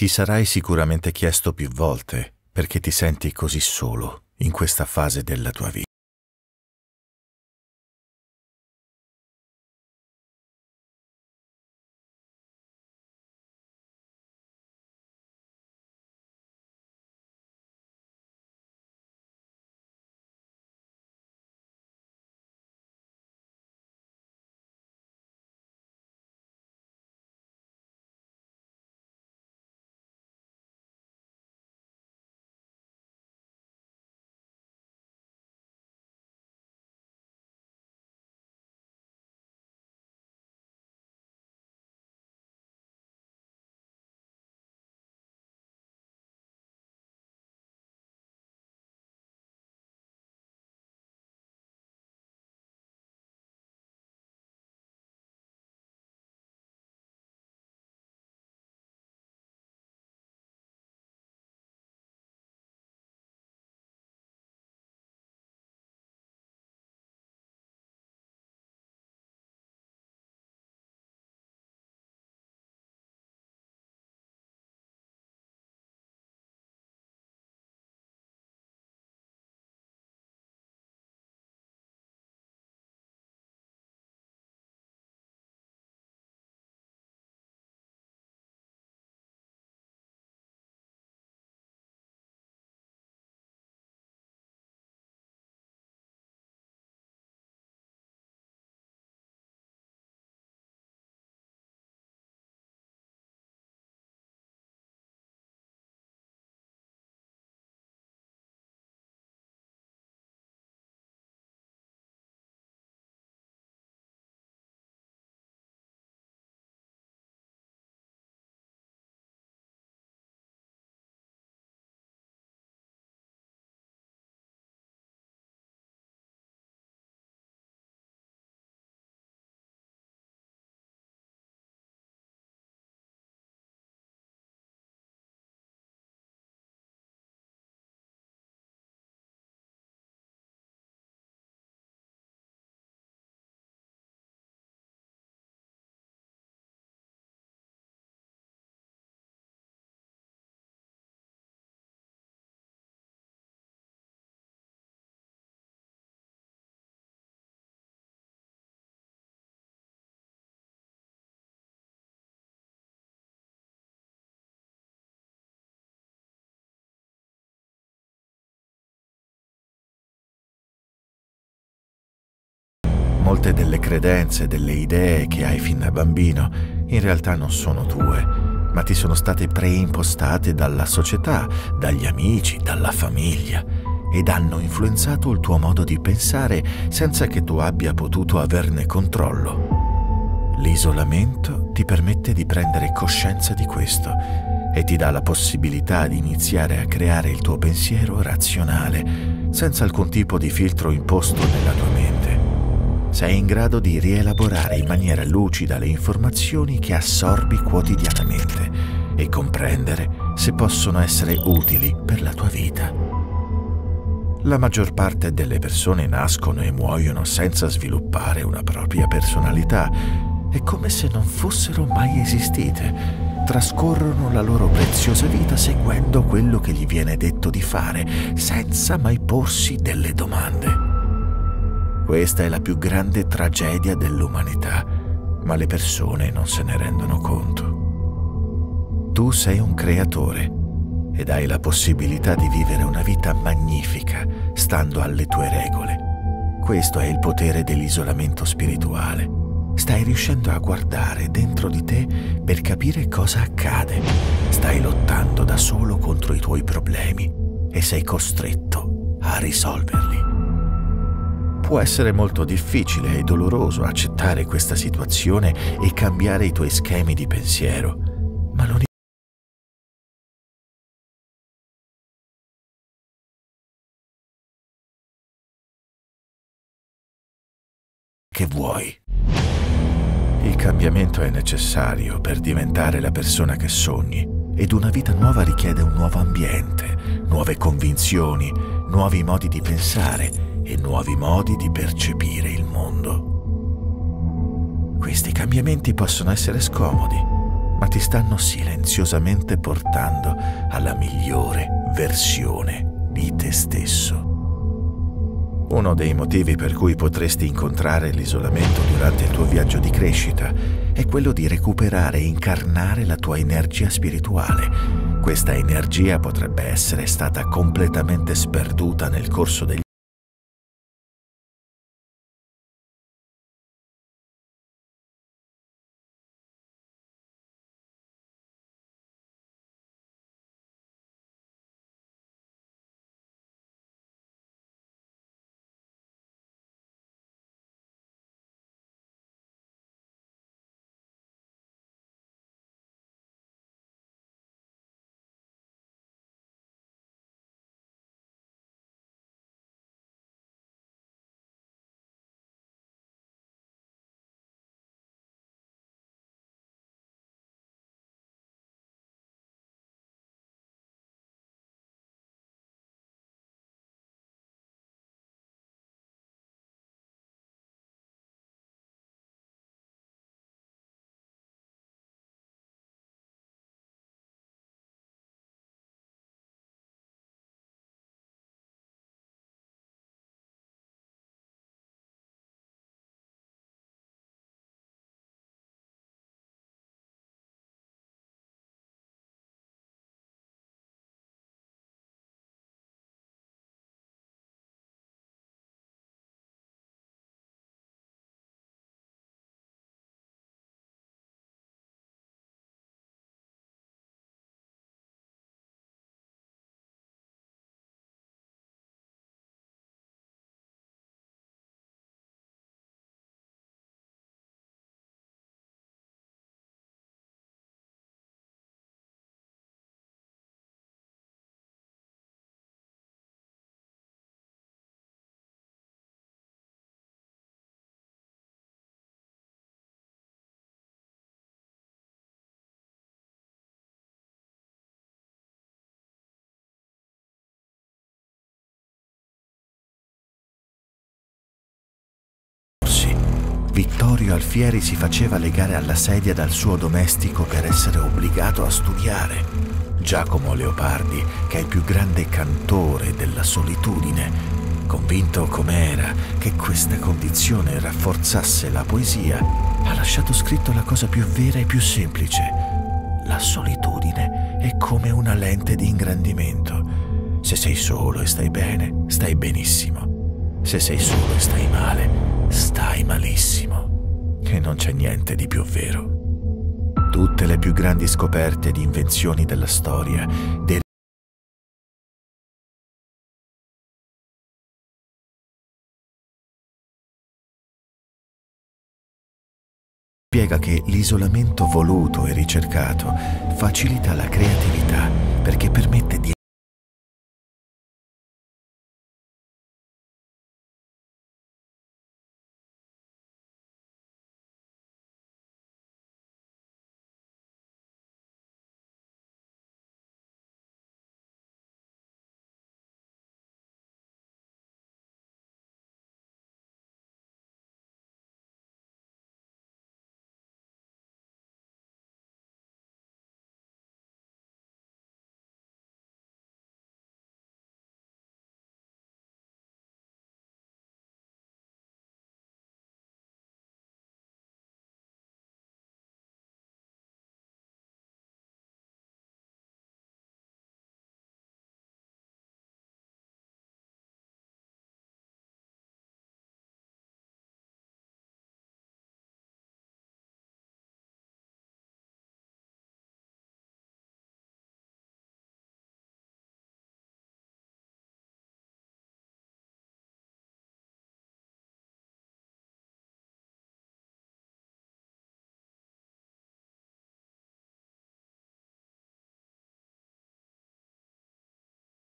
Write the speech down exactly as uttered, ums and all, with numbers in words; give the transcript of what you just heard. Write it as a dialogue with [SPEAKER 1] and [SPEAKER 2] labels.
[SPEAKER 1] Ti sarai sicuramente chiesto più volte perché ti senti così solo in questa fase della tua vita. Molte delle credenze, delle idee che hai fin da bambino in realtà non sono tue, ma ti sono state preimpostate dalla società, dagli amici, dalla famiglia ed hanno influenzato il tuo modo di pensare senza che tu abbia potuto averne controllo. L'isolamento ti permette di prendere coscienza di questo e ti dà la possibilità di iniziare a creare il tuo pensiero razionale, senza alcun tipo di filtro imposto nella tua mente. Sei in grado di rielaborare in maniera lucida le informazioni che assorbi quotidianamente e comprendere se possono essere utili per la tua vita. La maggior parte delle persone nascono e muoiono senza sviluppare una propria personalità. È come se non fossero mai esistite. Trascorrono la loro preziosa vita seguendo quello che gli viene detto di fare, senza mai porsi delle domande. Questa è la più grande tragedia dell'umanità, ma le persone non se ne rendono conto. Tu sei un creatore ed hai la possibilità di vivere una vita magnifica stando alle tue regole. Questo è il potere dell'isolamento spirituale. Stai riuscendo a guardare dentro di te per capire cosa accade. Stai lottando da solo contro i tuoi problemi e sei costretto a risolverli. Può essere molto difficile e doloroso accettare questa situazione e cambiare i tuoi schemi di pensiero, ma l'unica che vuoi. Il cambiamento è necessario per diventare la persona che sogni, ed una vita nuova richiede un nuovo ambiente, nuove convinzioni, nuovi modi di pensare e nuovi modi di percepire il mondo. Questi cambiamenti possono essere scomodi, ma ti stanno silenziosamente portando alla migliore versione di te stesso. Uno dei motivi per cui potresti incontrare l'isolamento durante il tuo viaggio di crescita è quello di recuperare e incarnare la tua energia spirituale. Questa energia potrebbe essere stata completamente sperduta nel corso degli Vittorio Alfieri si faceva legare alla sedia dal suo domestico per essere obbligato a studiare. Giacomo Leopardi, che è il più grande cantore della solitudine, convinto com'era che questa condizione rafforzasse la poesia, ha lasciato scritto la cosa più vera e più semplice. La solitudine è come una lente di ingrandimento. Se sei solo e stai bene, stai benissimo. Se sei solo e stai male, stai malissimo. E non c'è niente di più vero. Tutte le più grandi scoperte ed invenzioni della storia derivano spiega che l'isolamento voluto e ricercato facilita la creatività perché permette di